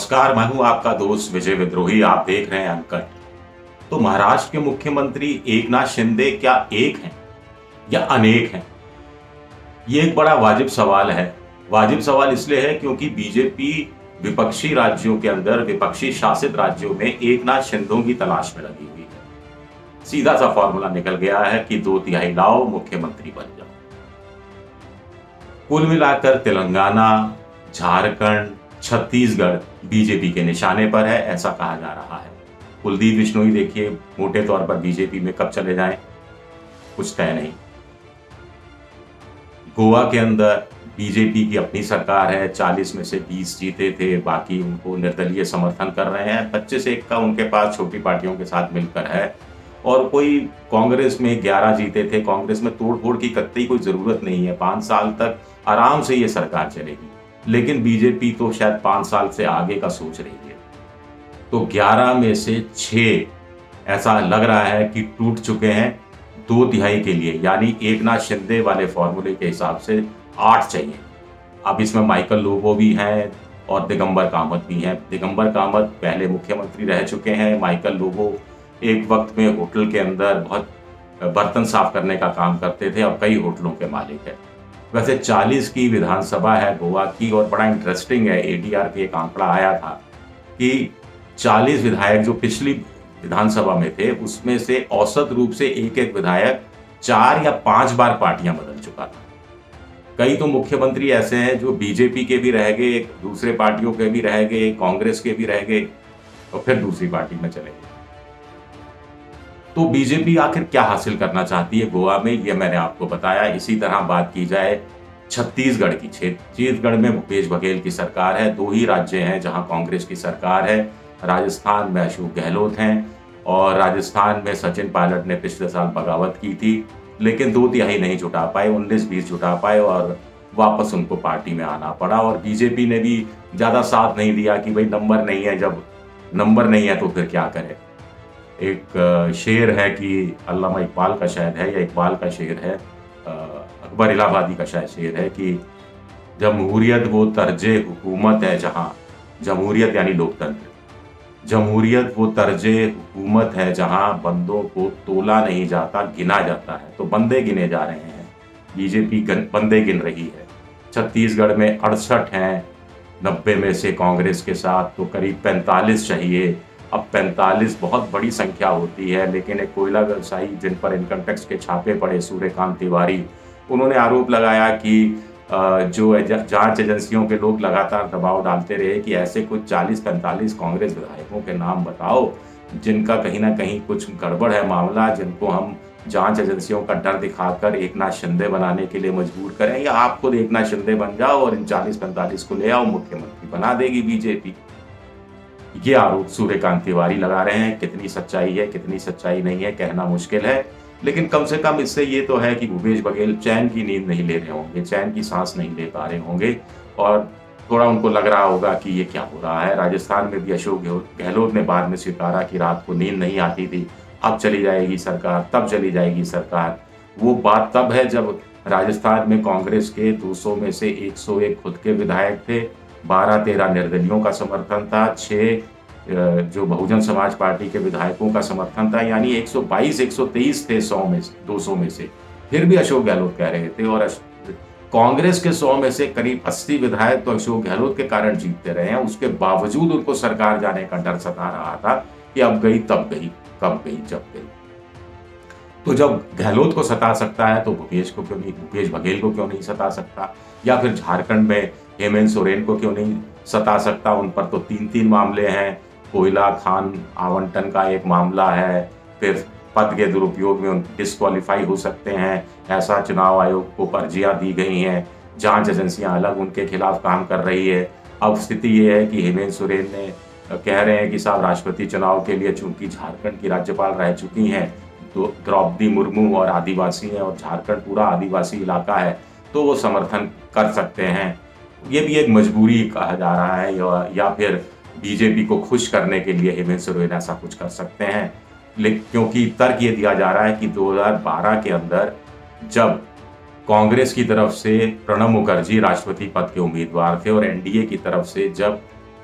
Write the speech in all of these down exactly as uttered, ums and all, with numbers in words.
नमस्कार, मैं हूं आपका दोस्त विजय विद्रोही। आप देख रहे हैं अनकट। तो महाराष्ट्र के मुख्यमंत्री एकनाथ शिंदे क्या एक हैं या अनेक हैं? ये एक बड़ा वाजिब सवाल है। वाजिब सवाल इसलिए है क्योंकि बीजेपी विपक्षी राज्यों के अंदर, विपक्षी शासित राज्यों में एकनाथ शिंदों की तलाश में लगी हुई है। सीधा सा फॉर्मूला निकल गया है कि दो तिहाई लाओ, मुख्यमंत्री बन जाओ। कुल मिलाकर तेलंगाना, झारखंड, छत्तीसगढ़ बीजेपी के निशाने पर है, ऐसा कहा जा रहा है। कुलदीप बिश्नोई देखिए मोटे तौर पर बीजेपी में कब चले जाएं, कुछ तय नहीं। गोवा के अंदर बीजेपी की अपनी सरकार है, चालीस में से बीस जीते थे, बाकी उनको निर्दलीय समर्थन कर रहे हैं। पच्चीस एक का उनके पास छोटी पार्टियों के साथ मिलकर है। और कोई कांग्रेस में ग्यारह जीते थे। कांग्रेस में तोड़ फोड़ की कतई कोई जरूरत नहीं है, पांच साल तक आराम से ये सरकार चलेगी। लेकिन बीजेपी तो शायद पांच साल से आगे का सोच रही है। तो ग्यारह में से छह ऐसा लग रहा है कि टूट चुके हैं दो तिहाई के लिए, यानी एकनाथ शिंदे वाले फॉर्मूले के हिसाब से आठ चाहिए। अब इसमें माइकल लोबो भी हैं और दिगंबर कामत भी हैं। दिगंबर कामत पहले मुख्यमंत्री रह चुके हैं। माइकल लोबो एक वक्त में होटल के अंदर बहुत बर्तन साफ करने का काम करते थे, अब कई होटलों के मालिक है। वैसे चालीस की विधानसभा है गोवा की, और बड़ा इंटरेस्टिंग है, एडीआर पे एक आंकड़ा आया था कि चालीस विधायक जो पिछली विधानसभा में थे, उसमें से औसत रूप से एक एक विधायक चार या पांच बार पार्टियां बदल चुका था। कई तो मुख्यमंत्री ऐसे हैं जो बीजेपी के भी रह गए, दूसरे पार्टियों के भी रह गए, कांग्रेस के भी रह गए और फिर दूसरी पार्टी में चले गए। तो बीजेपी आखिर क्या हासिल करना चाहती है गोवा में, ये मैंने आपको बताया। इसी तरह बात की जाए छत्तीसगढ़ की, छत्तीसगढ़ में भूपेश बघेल की सरकार है। दो ही राज्य हैं जहां कांग्रेस की सरकार है। राजस्थान में अशोक गहलोत हैं, और राजस्थान में सचिन पायलट ने पिछले साल बगावत की थी, लेकिन दो तिहाई नहीं जुटा पाए, उन्नीस बीस जुटा पाए और वापस उनको पार्टी में आना पड़ा। और बीजेपी ने भी ज्यादा साथ नहीं दिया कि भाई नंबर नहीं है, जब नंबर नहीं है तो फिर क्या करे। एक शेर है कि अल्लामा इकबाल का शायद है, या इकबाल का शेर है, अकबर इलाहाबादी का शायद शेर है कि जमहूरियत वो तर्जे हुकूमत है जहां, जमहूरियत यानी लोकतंत्र, जमहूरियत वो तर्जे हुकूमत है जहां बंदों को तोला नहीं जाता, गिना जाता है। तो बंदे गिने जा रहे हैं, बीजेपी बंदे गिन रही है। छत्तीसगढ़ में अड़सठ हैं, नब्बे में से कांग्रेस के साथ, तो करीब पैंतालीस चाहिए। अब पैंतालीस बहुत बड़ी संख्या होती है, लेकिन एक कोयला व्यवसायी जिन पर इनकम टैक्स के छापे पड़े, सूर्यकांत तिवारी, उन्होंने आरोप लगाया कि जो जांच एजेंसियों के लोग लगातार दबाव डालते रहे कि ऐसे कुछ चालीस पैंतालीस कांग्रेस विधायकों के नाम बताओ जिनका कहीं ना कहीं कुछ गड़बड़ है मामला, जिनको हम जांच एजेंसियों का डर दिखाकर एकनाथ शिंदे बनाने के लिए मजबूर करें, या आप खुद एकनाथ शिंदे बन जाओ और इन चालीस पैंतालीस को ले आओ, मुख्यमंत्री बना देगी बीजेपी। ये आरोप सूर्यकांत तिवारी लगा रहे हैं। कितनी सच्चाई है, कितनी सच्चाई नहीं है, कहना मुश्किल है, लेकिन कम से कम इससे ये तो है कि भूपेश बघेल चैन की नींद नहीं ले रहे होंगे, चैन की सांस नहीं ले पा रहे होंगे, और थोड़ा उनको लग रहा होगा कि ये क्या हो रहा है। राजस्थान में भी अशोक गहलोत ने बाद में स्वीकारा कि रात को नींद नहीं आती थी, अब चली जाएगी सरकार, तब चली जाएगी सरकार। वो बात तब है जब राजस्थान में कांग्रेस के दो सौ में से एक सौ एक खुद के विधायक थे, बारह तेरह निर्दलियों का समर्थन था, छह जो बहुजन समाज पार्टी के विधायकों का समर्थन था, यानी एक सौ बाईस एक सौ तेईस थे सौ में दो सौ में से। फिर भी अशोक गहलोत कह रहे थे, और कांग्रेस के सौ में से करीब अस्सी विधायक तो अशोक गहलोत के कारण जीतते रहे हैं। उसके बावजूद उनको सरकार जाने का डर सता रहा था कि अब गई तब गई, कब गई जब गई। तो जब गहलोत को सता सकता है तो भूपेश को क्यों नहीं, भूपेश बघेल को क्यों नहीं सता सकता, या फिर झारखंड में हेमंत सोरेन को क्यों नहीं सता सकता। उन पर तो तीन तीन मामले हैं, कोयला खान आवंटन का एक मामला है, फिर पद के दुरुपयोग में डिस्क्वालीफाई हो सकते हैं, ऐसा चुनाव आयोग को अर्जियां दी गई हैं, जांच एजेंसियां अलग उनके खिलाफ काम कर रही है। अब स्थिति ये है कि हेमंत सोरेन ने कह रहे हैं कि साहब राष्ट्रपति चुनाव के लिए, चूंकि झारखंड की राज्यपाल रह चुकी हैं तो द्रौपदी मुर्मू और आदिवासी हैं, और झारखंड पूरा आदिवासी इलाका है, तो वो समर्थन कर सकते हैं। ये भी एक मजबूरी कहा जा रहा है, या, या फिर बीजेपी को खुश करने के लिए हेमंत सोरेन ऐसा कुछ कर सकते हैं। लेकिन क्योंकि तर्क ये दिया जा रहा है कि दो हज़ार बारह के अंदर जब कांग्रेस की तरफ से प्रणब मुखर्जी राष्ट्रपति पद के उम्मीदवार थे और एनडीए की तरफ से जब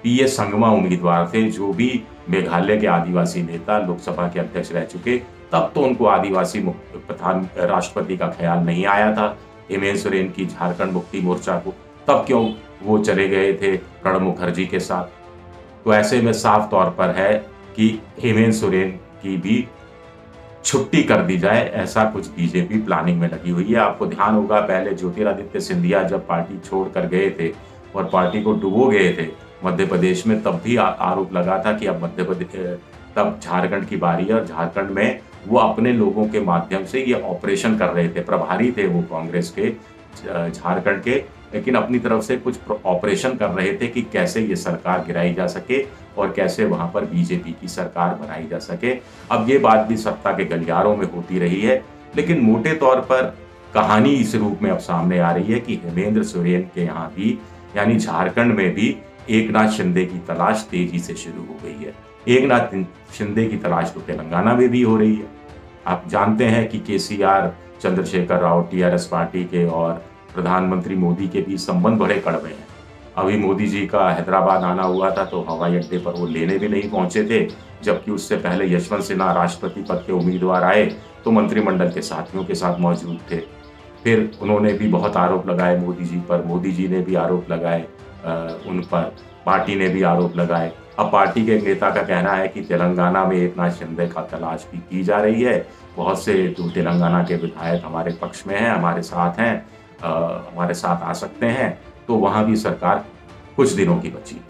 पी एस संगमा उम्मीदवार थे, जो भी मेघालय के आदिवासी नेता, लोकसभा के अध्यक्ष रह चुके, तब तो उनको आदिवासी प्रधान राष्ट्रपति का ख्याल नहीं आया था। हेमंत सोरेन की झारखंड मुक्ति मोर्चा को तब क्यों वो चले गए थे प्रणब मुखर्जी के साथ। तो ऐसे में साफ तौर पर है कि हेमंत सोरेन की भी छुट्टी कर दी जाए, ऐसा कुछ बीजेपी प्लानिंग में लगी हुई है। आपको ध्यान होगा, पहले ज्योतिरादित्य सिंधिया जब पार्टी छोड़कर गए थे और पार्टी को डुबो गए थे मध्य प्रदेश में, तब भी आरोप लगा था कि अब मध्य प्रदेश, तब झारखंड की बारी है और झारखंड में वो अपने लोगों के माध्यम से ये ऑपरेशन कर रहे थे। प्रभारी थे वो कांग्रेस के झारखंड के, लेकिन अपनी तरफ से कुछ ऑपरेशन कर रहे थे कि कैसे ये सरकार गिराई जा सके और कैसे वहां पर बीजेपी की सरकार बनाई जा सके। अब ये बात भी सत्ता के गलियारों में होती रही है, लेकिन मोटे तौर पर कहानी इस रूप में अब सामने आ रही है कि हेमंत सोरेन के यहाँ भी, यानी झारखंड में भी एकनाथ शिंदे की तलाश तेजी से शुरू हो गई है। एकनाथ शिंदे की तलाश तो तेलंगाना में भी हो रही है। आप जानते हैं कि K C R, Chandrashekar Rao, T R S party के और प्रधानमंत्री मोदी के बीच संबंध बड़े कड़वे हैं। अभी मोदी जी का हैदराबाद आना हुआ था तो हवाई अड्डे पर वो लेने भी नहीं पहुंचे थे, जबकि उससे पहले यशवंत सिन्हा राष्ट्रपति पद के उम्मीदवार आए तो मंत्रिमंडल के साथियों के साथ मौजूद थे। फिर उन्होंने भी बहुत आरोप लगाए मोदी जी पर, मोदी जी ने भी आरोप लगाए उन पर, पार्टी ने भी आरोप लगाए। अब पार्टी के नेता का कहना है कि तेलंगाना में एकनाथ शिंदे का तलाश भी की जा रही है। बहुत से जो तेलंगाना के विधायक हमारे पक्ष में हैं, हमारे साथ हैं, आ, हमारे साथ आ सकते हैं, तो वहां भी सरकार कुछ दिनों की बची।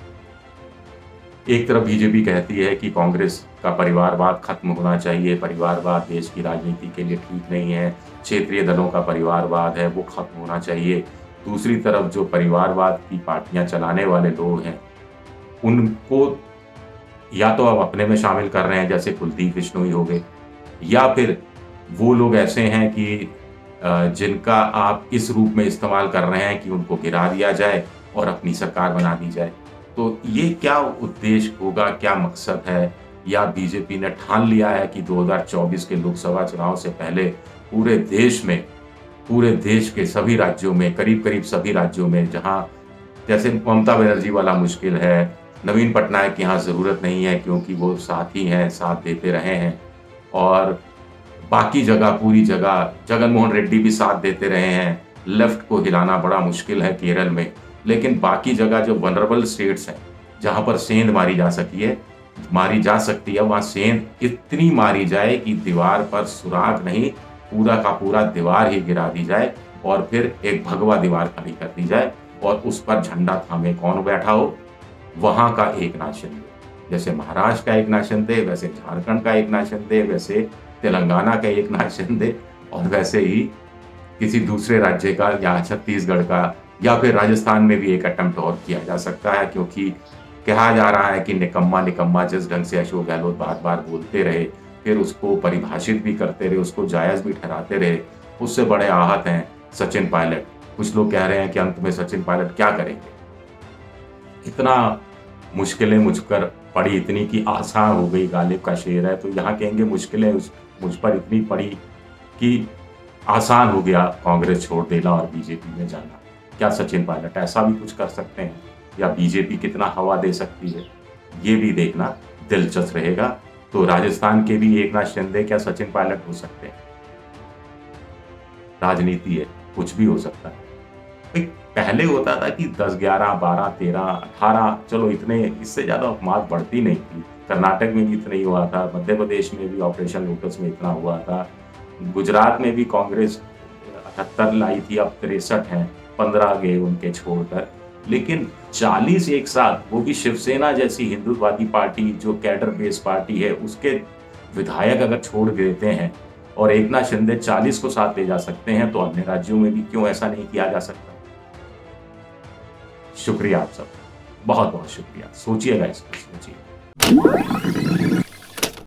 एक तरफ बीजेपी कहती है कि कांग्रेस का परिवारवाद खत्म होना चाहिए, परिवारवाद देश की राजनीति के लिए ठीक नहीं है, क्षेत्रीय दलों का परिवारवाद है वो खत्म होना चाहिए। दूसरी तरफ जो परिवारवाद की पार्टियां चलाने वाले लोग हैं, उनको या तो अब अपने में शामिल कर रहे हैं, जैसे कुलदीप बिश्नोई हो गए, या फिर वो लोग ऐसे हैं कि जिनका आप इस रूप में इस्तेमाल कर रहे हैं कि उनको गिरा दिया जाए और अपनी सरकार बना दी जाए। तो ये क्या उद्देश्य होगा, क्या मकसद है, या बीजेपी ने ठान लिया है कि दो हज़ार चौबीस के लोकसभा चुनाव से पहले पूरे देश में, पूरे देश के सभी राज्यों में, करीब करीब सभी राज्यों में, जहां जैसे ममता बनर्जी वाला मुश्किल है, नवीन पटनायक की यहाँ ज़रूरत नहीं है क्योंकि वो साथ ही हैं, साथ देते रहे हैं, और बाकी जगह, पूरी जगह जगन मोहन रेड्डी भी साथ देते रहे हैं। लेफ्ट को हिलाना बड़ा मुश्किल है केरल में, लेकिन बाकी जगह जो वनरेबल स्टेट्स हैं, जहाँ पर सेंध मारी जा सकी है मारी जा सकती है, वहाँ सेंध इतनी मारी जाए कि दीवार पर सुराग नहीं, पूरा का पूरा दीवार ही गिरा दी जाए और फिर एक भगवा दीवार खड़ी कर दी जाए और उस पर झंडा थामे कौन बैठा हो, वहां का एकनाथ शिंदे। जैसे महाराष्ट्र का एकनाथ शिंदे, वैसे झारखंड का एकनाथ शिंदे, वैसे तेलंगाना का एकनाथ शिंदे, और वैसे ही किसी दूसरे राज्य का या छत्तीसगढ़ का, या फिर राजस्थान में भी एक अटेम्प्ट और किया जा सकता है, क्योंकि कहा जा रहा है कि निकम्मा निकम्मा जिस ढंग से अशोक गहलोत बार बार बोलते रहे, फिर उसको परिभाषित भी करते रहे, उसको जायज़ भी ठहराते रहे, उससे बड़े आहत हैं सचिन पायलट। कुछ लोग कह रहे हैं कि अंत में सचिन पायलट क्या करेंगे। इतना मुश्किलें मुझ पर पड़ी, इतनी की आसान हो गई, गालिब का शेर है, तो यहाँ कहेंगे मुश्किलें उस मुझ पर इतनी पड़ी कि आसान हो गया कांग्रेस छोड़ देना और बीजेपी में जाना। क्या सचिन पायलट ऐसा भी कुछ कर सकते हैं, या बीजेपी कितना हवा दे सकती है, ये भी देखना दिलचस्प रहेगा। तो राजस्थान के भी एकनाथ शिंदे क्या सचिन पायलट हो सकते हैं? राजनीति है, कुछ भी हो सकता है। पहले होता था कि दस, ग्यारह, बारह, तेरह, अठारह, चलो इतने, इससे ज़्यादा मार्क बढ़ती नहीं थी। कर्नाटक में भी इतना ही हुआ था, मध्य प्रदेश में भी ऑपरेशन लोटस में इतना हुआ था, गुजरात में भी कांग्रेस अठहत्तर लाई थी, अब तिरसठ हैं, पंद्रह गए उनके छोड़कर। लेकिन चालीस एक साथ, वो भी शिवसेना जैसी हिंदुत्ववादी पार्टी जो कैडर बेस पार्टी है, उसके विधायक अगर छोड़ देते हैं और एकनाथ शिंदे चालीस को साथ ले जा सकते हैं, तो अन्य राज्यों में भी क्यों ऐसा नहीं किया जा सकता। शुक्रिया आप सब, बहुत बहुत शुक्रिया। सोचिएगा इसको, सोचिए।